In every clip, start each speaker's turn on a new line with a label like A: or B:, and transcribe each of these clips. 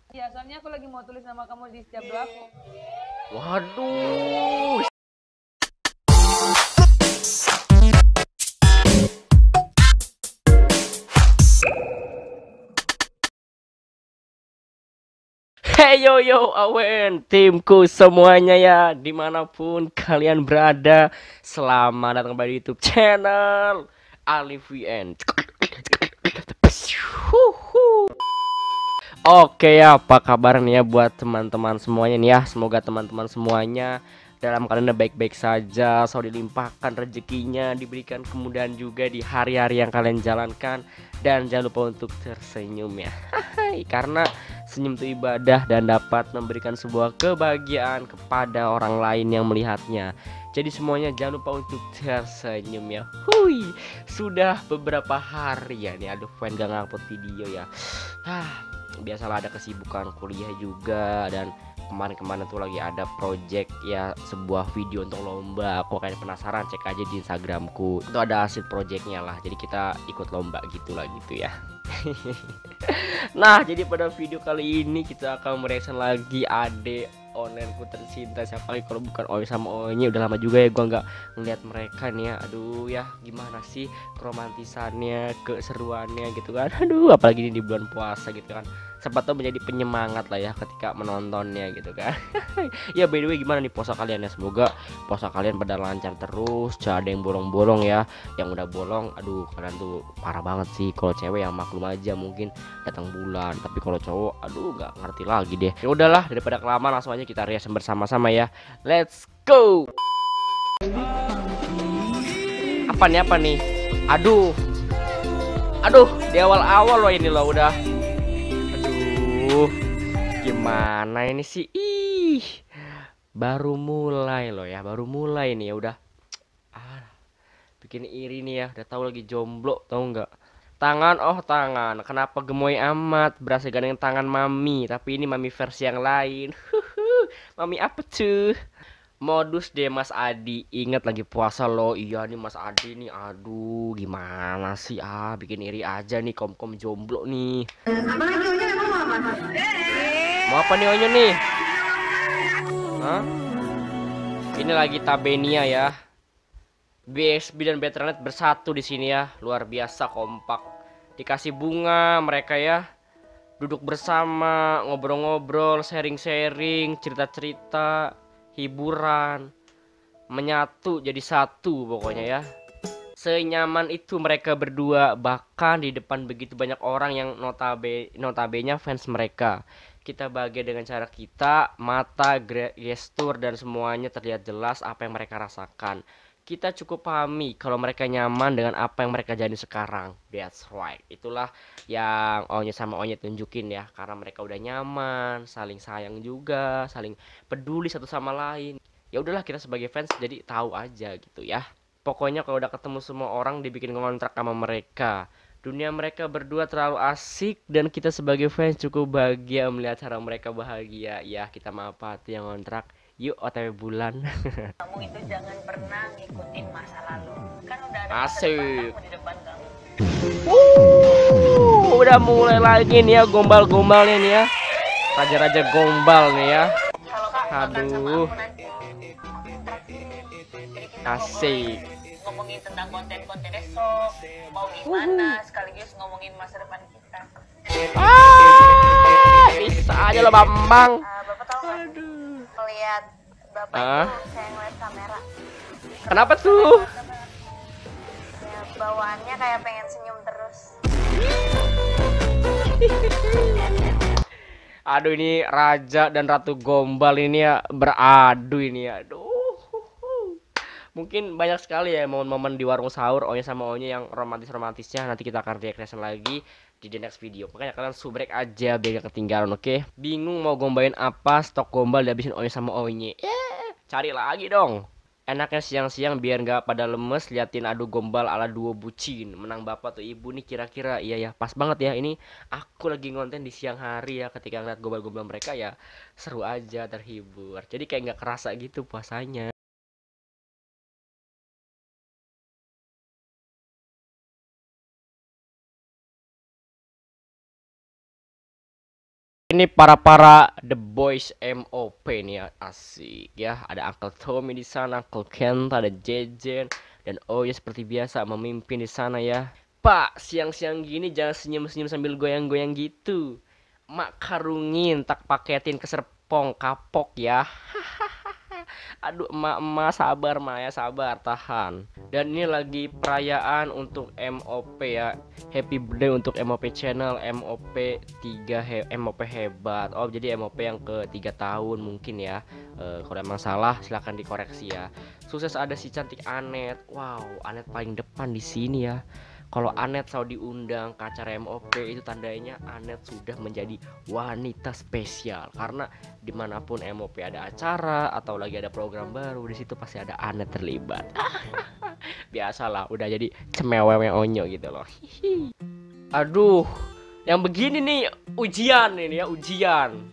A: Iya, soalnya aku lagi mau tulis nama kamu di setiap doaku.
B: Waduh. Hey yo yo awen timku semuanya ya, dimanapun kalian berada, selamat datang kembali di YouTube channel Alif WN. Oke ya, apa kabar nih ya buat teman-teman semuanya nih ya. Semoga teman-teman semuanya dalam keadaan baik-baik saja, selalu dilimpahkan rezekinya, diberikan kemudahan juga di hari-hari yang kalian jalankan, dan jangan lupa untuk tersenyum ya. Karena senyum itu ibadah dan dapat memberikan sebuah kebahagiaan kepada orang lain yang melihatnya. Jadi semuanya jangan lupa untuk tersenyum ya. Hui, sudah beberapa hari ya nih, aduh pengen gak ngupload video ya. Biasalah ada kesibukan kuliah juga, dan kemarin-kemarin tuh lagi ada project ya, sebuah video untuk lomba. Aku kayak penasaran, cek aja di Instagramku, itu ada hasil projectnya lah, jadi kita ikut lomba gitulah gitu ya. Nah, jadi pada video kali ini kita akan mereaction lagi Ade onlineku tercinta. Siapa lagi kalau bukan Oi sama Onye. Udah lama juga ya gua nggak ngeliat mereka nih ya. Aduh ya, gimana sih keromantisannya, keseruannya gitu kan. Aduh, apalagi ini di bulan puasa gitu kan. Sempat tuh menjadi penyemangat lah ya ketika menontonnya gitu kan. Ya by the way, gimana nih puasa kalian ya? Semoga puasa kalian pada lancar terus, jangan ada yang bolong-bolong ya. Yang udah bolong, aduh kalian tuh parah banget sih. Kalau cewek yang maklum aja, mungkin datang bulan, tapi kalau cowok aduh nggak ngerti lagi deh. Ya udahlah, daripada kelamaan langsung aja kita reaction bersama-sama ya. Let's go. Apa nih? Aduh, aduh, di awal-awal loh ini loh udah. Aduh, gimana ini sih? Ih, baru mulai loh ya, baru mulai nih ya udah. Ah, bikin iri nih ya, udah tahu lagi jomblo, tahu nggak? Tangan, oh tangan, kenapa gemoy amat? Berasa gandeng tangan mami, tapi ini mami versi yang lain. Mami apa tuh? Modus deh Mas Adi, ingat lagi puasa loh. Iya nih Mas Adi nih, aduh gimana sih, bikin iri aja nih kom-kom jomblo nih. Mau apa nih Onyo nih? Hah? Ini lagi Tabenia ya. BSB dan Betranet bersatu di sini ya, luar biasa kompak. Dikasih bunga mereka ya, duduk bersama, ngobrol-ngobrol, sharing-sharing, cerita-cerita, hiburan, menyatu jadi satu pokoknya ya. Senyaman itu mereka berdua, bahkan di depan begitu banyak orang yang notabene fans mereka. Kita bahagia dengan cara kita, mata, gestur, dan semuanya terlihat jelas apa yang mereka rasakan. Kita cukup pahami kalau mereka nyaman dengan apa yang mereka jadi sekarang. That's right. Itulah yang Onye sama Onye tunjukin ya. Karena mereka udah nyaman, saling sayang juga, saling peduli satu sama lain. Ya udahlah, kita sebagai fans jadi tahu aja gitu ya. Pokoknya kalau udah ketemu semua orang dibikin kontrak sama mereka. Dunia mereka berdua terlalu asik, dan kita sebagai fans cukup bahagia melihat cara mereka bahagia. Ya, kita maafati yang kontrak. Yuk OTW bulan.
A: Kamu itu jangan pernah ngikutin masa lalu. Kan udah ada masa depan
B: Asik.
A: kamu di depan kamu.
B: Udah mulai lagi nih ya gombal-gombalnya nih ya. Raja-raja gombal nih ya.
A: Kalau kamu makan sama
B: Aduh,
A: aku nanti, jadi kita
B: asik.
A: ngomongin tentang konten-konten esok, mau gimana, sekaligus ngomongin masa depan kita.
B: Bisa aja lo Bambang.
A: Bapak tahu nggak sih, melihat bapak
B: Ah,
A: itu saya ngeliat kamera.
B: kenapa
A: Kenapa saya
B: tuh?
A: ngeliat kamera? Ya, bawaannya kayak pengen senyum terus.
B: Aduh, ini raja dan ratu gombal ini ya beradu ini ya. Aduh. Mungkin banyak sekali ya momen-momen di warung sahur Onya sama Onya yang romantis-romantisnya. Nanti kita akan reaction lagi di the next video. Makanya kalian subrek aja biar gak ketinggalan, oke? Bingung mau gombalin apa? Stok gombal dihabisin Onya sama Onye. Cari lagi dong. Enaknya siang-siang biar nggak pada lemes liatin adu gombal ala duo bucin. Menang bapak tuh ibu nih kira-kira. Iya ya, pas banget ya. Ini aku lagi ngonten di siang hari ya, ketika ngeliat gombal-gombal mereka ya seru aja, terhibur. Jadi kayak nggak kerasa gitu puasanya. Ini para The Boys MOP nih ya, asik ya. Ada Uncle Tommy di sana, Uncle Kenta, ada Jejen, dan oh ya seperti biasa memimpin di sana ya. Pak, siang-siang gini jangan senyum-senyum sambil goyang-goyang gitu. Mak karungin, tak paketin ke Serpong, kapok ya. Aduh, emak-emak sabar, Maya sabar, tahan. Dan ini lagi perayaan untuk MOP ya. Happy birthday untuk MOP channel MOP 3 MOP hebat. Oh, jadi MOP yang ke 3 tahun mungkin ya. Kalau emang salah silahkan dikoreksi ya. Sukses ada si cantik Anet. Wow, Anet paling depan di sini ya. Kalau Anet selalu diundang ke acara MOP itu tandanya Anet sudah menjadi wanita spesial, karena dimanapun MOP ada acara atau lagi ada program baru di situ pasti ada Anet terlibat. Biasalah, udah jadi cemewewe onyo gitu loh. Aduh, yang begini nih ujian ini ya, ujian.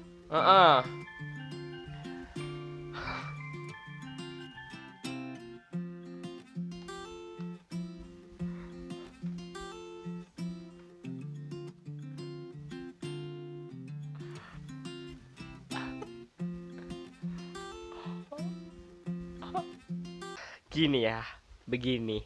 B: Gini ya, begini.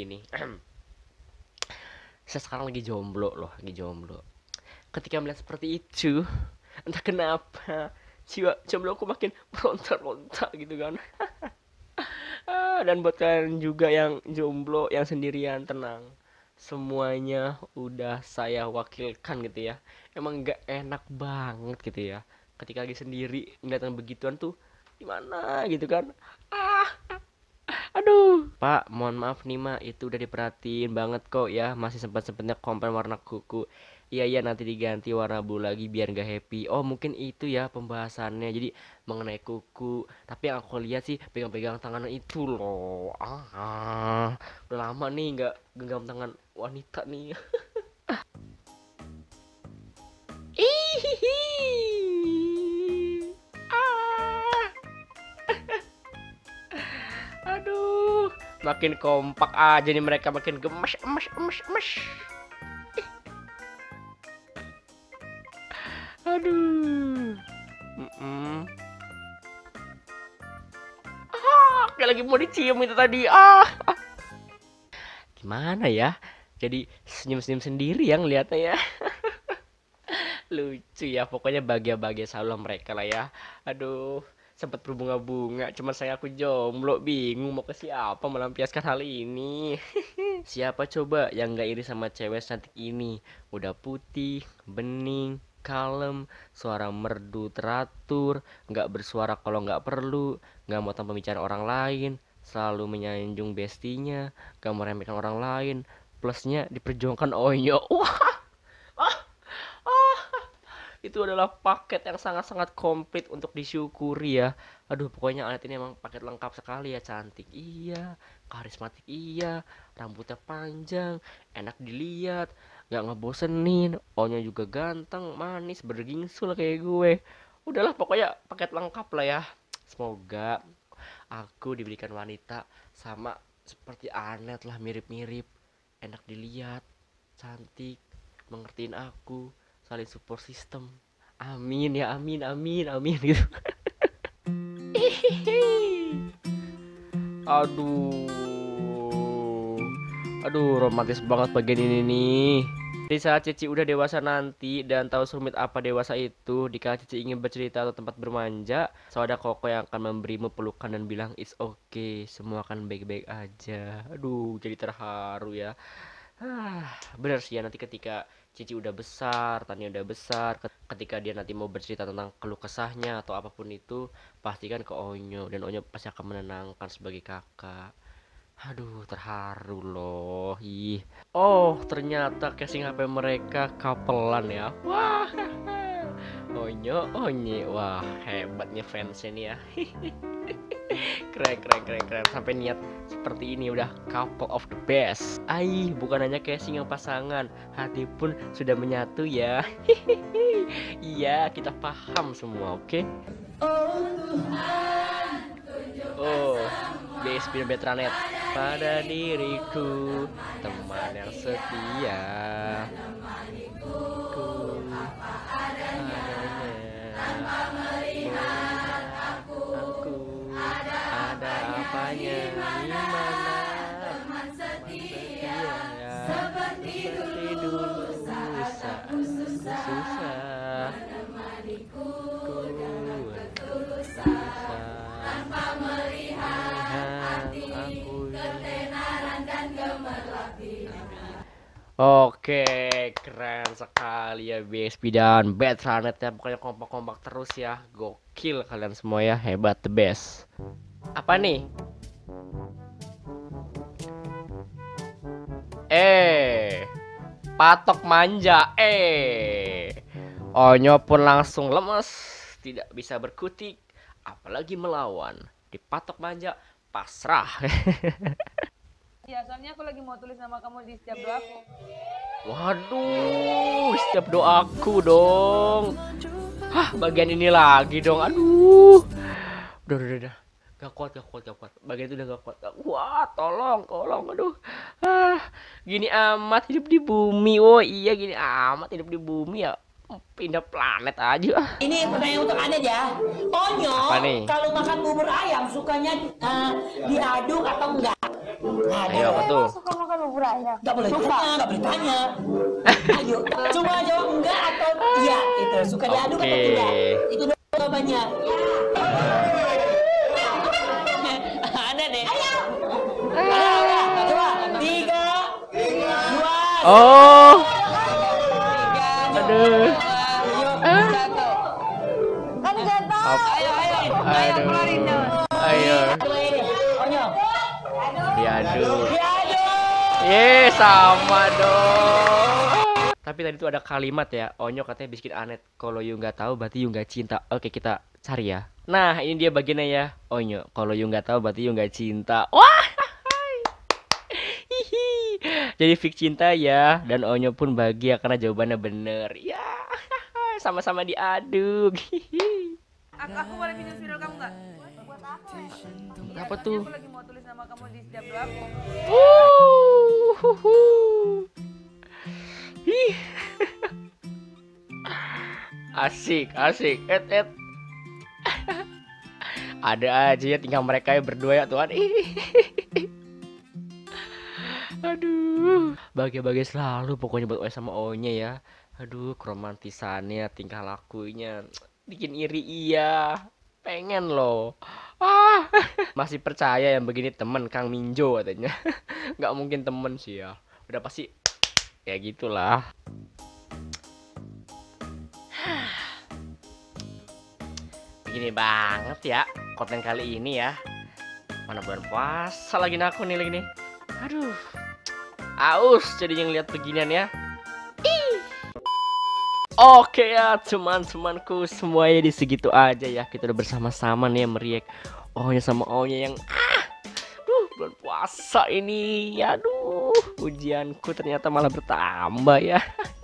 B: Saya sekarang lagi jomblo loh, lagi jomblo. Ketika melihat seperti itu, entah kenapa jiwa jomblo aku makin meronta-ronta gitu kan. Dan buat kalian juga yang jomblo, yang sendirian, tenang. Semuanya udah saya wakilkan gitu ya. Emang nggak enak banget gitu ya. Ketika lagi sendiri ngeliat yang begituan tuh gimana gitu kan. Aduh, Pak, mohon maaf nih Mak, itu udah diperhatiin banget kok ya. Masih sempat-sempatnya komplain warna kuku. Iya nanti diganti warna blue lagi biar nggak happy. Oh mungkin itu ya pembahasannya. Jadi mengenai kuku. Tapi yang aku lihat sih pegang-pegang tangan itu loh. Udah lama nih nggak genggam tangan wanita nih. Ihihi. Aduh, makin kompak aja nih mereka, makin gemes, emes. Aduh. Kayak lagi mau dicium itu tadi. Gimana ya? Jadi senyum-senyum sendiri yang lihatnya ya. Lucu ya, pokoknya bahagia-bahagia selalu mereka lah ya. Aduh, sempat berbunga-bunga, cuman saya aku jomblo, bingung mau ke siapa melampiaskan hal ini. Siapa coba yang nggak iri sama cewek cantik ini? Udah putih, bening, kalem, suara merdu teratur, nggak bersuara kalau nggak perlu, nggak mau tanpa bicara orang lain, selalu menyanjung bestinya, nggak meremehkan orang lain, plusnya diperjuangkan Onyo. Itu adalah paket yang sangat-sangat komplit untuk disyukuri ya. Aduh, pokoknya Anet ini emang paket lengkap sekali ya. Cantik iya, karismatik iya, rambutnya panjang, enak dilihat, nggak ngebosenin, Onya juga ganteng, manis, bergingsul kayak gue. Udahlah, pokoknya paket lengkap lah ya. Semoga aku diberikan wanita sama seperti Anet lah, mirip-mirip, enak dilihat, cantik, mengertiin aku, saling support system. Amin ya, amin gitu. Aduh, romantis banget bagian ini nih. Di saat Cici udah dewasa nanti dan tahu serumit apa dewasa itu, dikala Cici ingin bercerita atau tempat bermanja, selalu ada Koko yang akan memberimu pelukan dan bilang it's okay, semua akan baik-baik aja. Aduh, jadi terharu ya. Bener sih ya, nanti ketika Cici udah besar, Tania udah besar, ketika dia nanti mau bercerita tentang keluh kesahnya atau apapun itu, pastikan ke Onyo, dan Onyo pasti akan menenangkan sebagai kakak. Aduh, terharu loh. Ih. Oh, ternyata casing HP mereka kapelan ya. Wah. Onyo, Onye. Wah, hebatnya fansnya nih ya. Keren. Sampai niat seperti ini udah couple of the best. Bukan hanya casing yang pasangan, hati pun sudah menyatu ya. Iya, kita paham semua, oke? Oh, BSP Betranet pada diriku, teman yang setia. Ku ada tanya gimana teman setia seperti dulu saat aku susah menemaniku dengan ketulusan tanpa melihat hati ketenaran dan gemerlap diri. Oke, keren sekali ya BSP dan Betranet ya. Pokoknya kompak-kompak terus ya. Gokil kalian semua ya, hebat, the best. Apa nih? Patok manja. Onyo pun langsung lemes, tidak bisa berkutik, apalagi melawan. Dipatok manja, pasrah.
C: Ya, soalnya aku lagi mau tulis nama kamu di setiap doaku.
B: Waduh, setiap doaku dong. Hah, bagian ini lagi dong. Aduh. Udah. Gak kuat. Bagian itu udah gak kuat. Wah, tolong. Aduh. Gini amat hidup di bumi. Oh iya, gini amat hidup di bumi ya. Pindah planet aja.
D: Ini pertanyaan untuk Anda ya. Onyo, kalau makan bubur ayam sukanya diaduk atau enggak?
B: Ayo, apa tuh?
C: Suka makan bubur ayam?
D: Enggak boleh tanya. Ayo, coba jawab enggak atau iya. Itu suka diaduk atau tidak? Itu jawabannya. Ada deh. Ayo. Coba 3, 2.
B: Oh. Aduh.
C: Kan gak tahu.
B: Ayo.
D: Onyo.
B: Diaduk. Ye, sama dong. Tapi tadi tuh ada kalimat ya. Onyo katanya bikin Anet. Kalau you nggak tahu berarti you nggak cinta. Oke, kita cari ya. Nah, ini dia bagiannya ya. Onyo, kalau you nggak tahu berarti you nggak cinta. Wah. Hihi. Jadi fix cinta ya. Dan Onyo pun bahagia karena jawabannya bener. Ya. Sama-sama diaduk. Hihi.
C: Aku boleh pinjam spidol kamu nggak? Buat apa?
B: Apa tuh?
C: Aku lagi mau tulis nama kamu di setiap doaku.
B: Ih. Asik. Ada aja ya tinggal mereka ya berdua ya Tuhan. Aduh, bahagia-bahagia selalu pokoknya buat Oe sama Onya ya. Aduh, keromantisannya, tingkah lakunya bikin iri iya. Pengen loh. Masih percaya yang begini temen Kang Minjo katanya. Nggak mungkin temen sih ya. Udah pasti ya gitulah. Begini banget ya konten kali ini ya. Mana bulan puasa lagi aku nih lagi nih. Aduh. Aus jadinya ngeliat beginian ya. Oke ya teman-temanku semuanya di segitu aja ya. Kita udah bersama-sama nih meriak Ohnya sama Ohnya yang bulan puasa ini. Aduh, ujianku ternyata malah bertambah ya.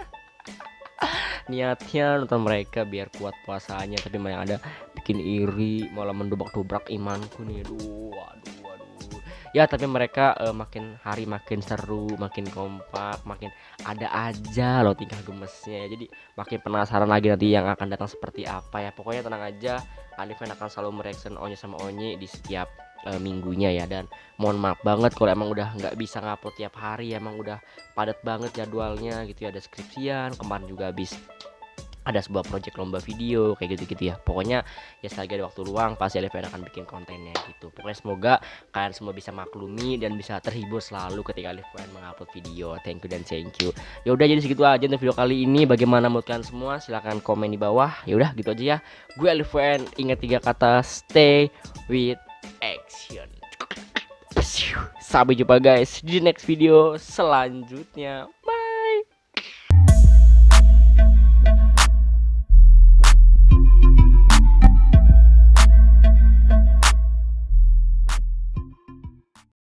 B: Niatnya nonton mereka biar kuat puasanya, tapi malah ada bikin iri, malah mendobrak-dobrak imanku nih. Aduh. Ya tapi mereka makin hari makin seru, makin kompak, makin ada aja loh tingkah gemesnya ya. Jadi makin penasaran lagi nanti yang akan datang seperti apa ya. Pokoknya tenang aja, Aliven akan selalu mereaction Onye sama Onye di setiap minggunya ya. Dan mohon maaf banget kalau emang udah nggak bisa ngupload tiap hari, emang udah padat banget jadwalnya gitu ya. Ada skripsian, kemarin juga habis ada sebuah project lomba video kayak gitu-gitu ya. Pokoknya ya selagi ada waktu luang pasti Aliven akan bikin kontennya gitu. Pokoknya semoga kalian semua bisa maklumi dan bisa terhibur selalu ketika Aliven mengupload video. Thank you dan thank you. Ya udah jadi segitu aja untuk video kali ini. Bagaimana menurut kalian semua? Silahkan komen di bawah. Ya udah gitu aja ya. Gue Aliven, ingat 3 kata, stay with action. Sampai jumpa guys di next video selanjutnya. Bye.